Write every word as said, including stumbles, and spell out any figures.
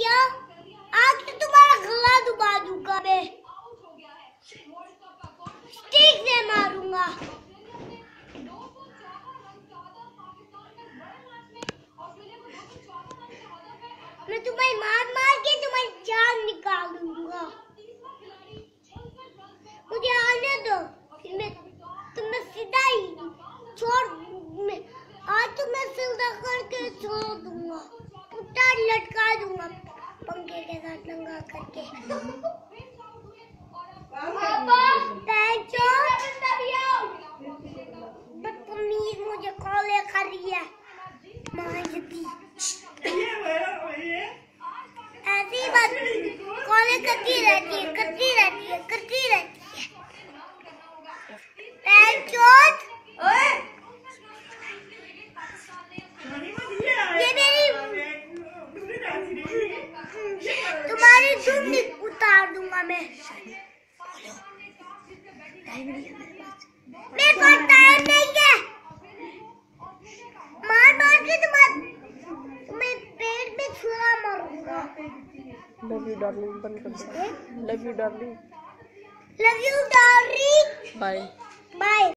भैया, आके तुम्हारा गला दबा दूंगा मैं, स्टिक से मारूंगा। मैं तुम्हें मार मार के तुम्हारी जान निकाल दूंगा। मुझे आने दो, फिर मैं तुम्हें सीधा ही छोड़ मैं आज तुम्हें सीधा करके छोड़ दूंगा, पुट्टा लटका दूंगा पंखे के साथ नंगा करके। बदतमीज मुझे कॉल कर रही है, ऐसी बात कॉल करती रहती है करती रहती है करती रहती है। ये मेरी तुम्हारी दुम्मी उतार दूंगा मैं। मेरे पास टाइम नहीं है, मार मार के तुम्हें पेट में छुरा मारूंगा। लव यू डार्लिंग, बंद कर दो। Love you darling, love you darling, bye bye.